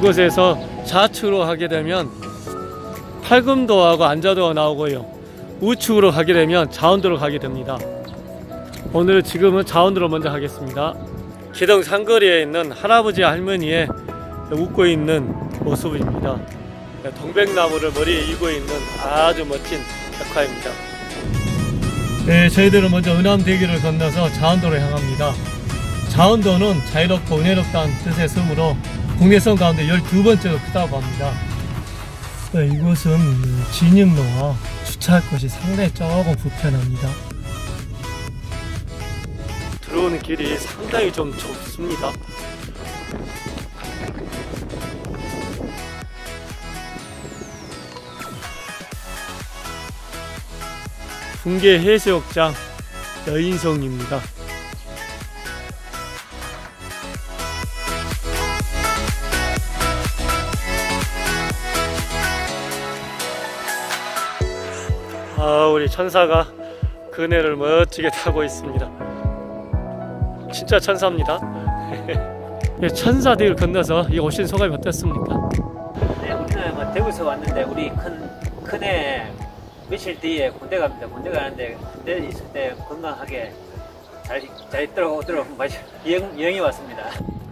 이곳에서 좌측으로 가게 되면 팔금도하고 안자도가 나오고요, 우측으로 가게 되면 자원도로 가게 됩니다. 오늘 지금은 자원도로 먼저 가겠습니다. 기동 상거리에 있는 할아버지 할머니의 웃고 있는 모습입니다. 동백나무를 머리에 이고 있는 아주 멋진 백화입니다. 네, 저희들은 먼저 은암대교를 건너서 자원도로 향합니다. 자원도는 자유롭고 은혜롭다는 뜻의 섬으로 국내섬 가운데 12번째로 크다고 합니다. 네, 이곳은 진입로와 주차할 곳이 상당히 조금 불편합니다. 들어오는 길이 상당히 좀 좁습니다. 분계 해수욕장 여인성입니다. 우리 천사가 그네를 멋지게 타고 있습니다. 진짜 천사입니다. 천사들 건너서 이 오신 소감이 어떻습니까? 네, 우리는 대구에서 왔는데 우리 큰애 며칠 뒤에 군대 갑니다. 군대 가는데 군대 있을 때 건강하게 잘 있도록 여행이 왔습니다.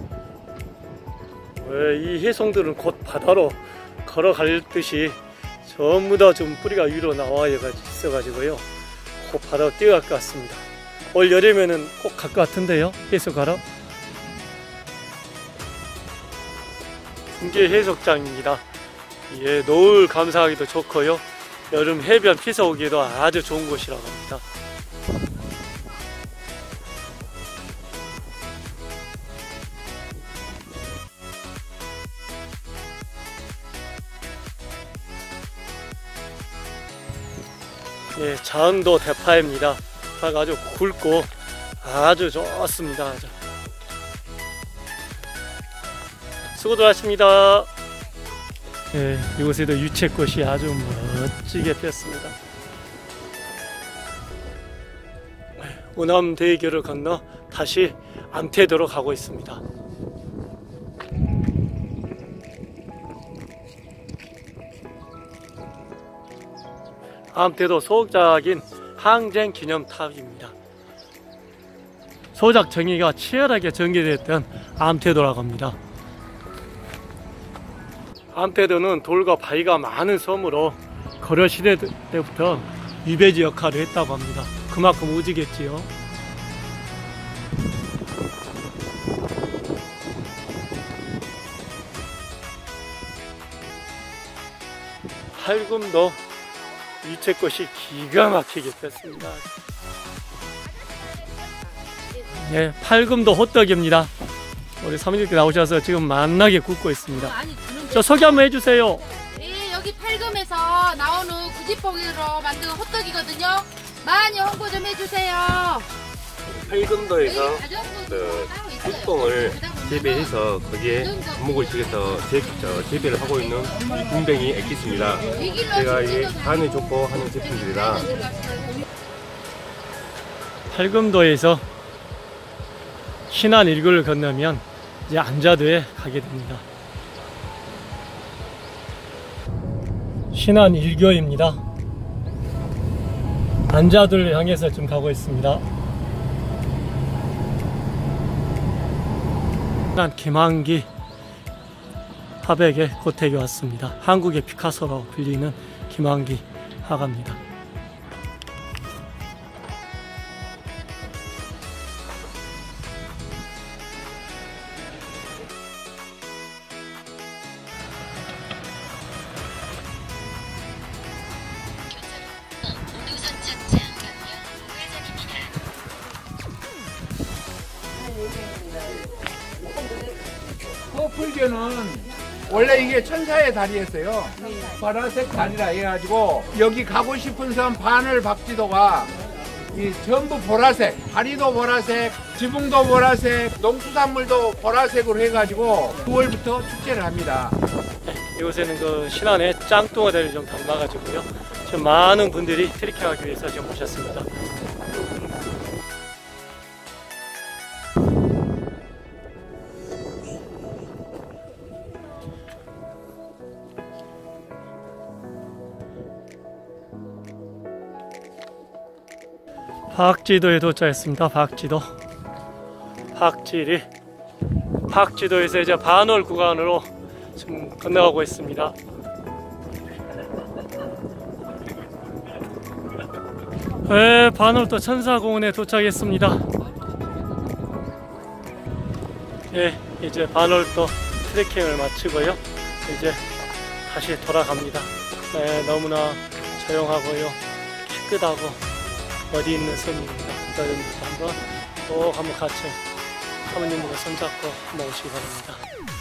이 해송들은 곧 바다로 걸어갈 듯이 전부 다 좀 뿌리가 위로 나와 있어가지고요, 곧 바다로 뛰어갈 것 같습니다. 올 여름에는 꼭 갈 것 같은데요, 해수가러. 분계 해수욕장입니다. 예, 노을 감상하기도 좋고요, 여름 해변 피서 오기에도 아주 좋은 곳이라고 합니다. 예, 자원도 대파입니다. 대파가 아주 굵고 아주 좋습니다. 아주. 수고들 하십니다. 예, 이곳에도 유채꽃이 아주 멋지게 피었습니다. 은암대교를 건너 다시 암태도로 가고 있습니다. 암태도 소작인 항쟁기념탑입니다. 소작 정의가 치열하게 전개됐던 암태도라고 합니다. 암태도는 돌과 바위가 많은 섬으로 고려시대 때부터 유배지 역할을 했다고 합니다. 그만큼 우지겠지요. 팔금도 유채꽃이 기가 막히게 폈습니다. 네, 팔금도 호떡입니다. 우리 사모님께 나오셔서 지금 만나게 굽고 있습니다. 저 소개 한번 해주세요. 네, 여기 팔금에서 나오는 구지포기로 만든 호떡이거든요. 많이 홍보 좀 해주세요. 팔금도에서 흑봉을 재배해서 거기에 안목을 지어서 재배를 하고 있는 군뱅이 액기스입니다. 제가 이 간에 좋고 하는 제품들이라. 팔금도에서 신안 1구를 건너면 이제 안자도에 가게 됩니다. 신안 1교입니다. 안자도를 향해서 지금 가고 있습니다. 난 김한기 화백의 고택에 왔습니다. 한국의 피카소로 불리는 김한기 화가입니다. 풀교는 원래 이게 천사의 다리였어요. 보라색 다리라 해가지고 여기 가고 싶은 섬 바늘 박지도가 이 전부 보라색, 다리도 보라색, 지붕도 보라색, 농수산물도 보라색으로 해가지고 9월부터 축제를 합니다. 이곳에는 그 신안의 짱뚱어대를 좀 담아가지고요, 지금 많은 분들이 트레킹하기 위해서 지금 오셨습니다. 박지도에 도착했습니다. 박지도에서 이제 반월 구간으로 지금 건너가고 있습니다. 네, 반월도 천사공원에 도착했습니다. 예, 이제 반월도 트레킹을 마치고요. 이제 다시 돌아갑니다. 네, 너무나 조용하고요. 깨끗하고 어디 있는 섬입니다. 여러분들도 한번 꼭 한번 같이 사모님들과 손잡고 한번 오시기 바랍니다.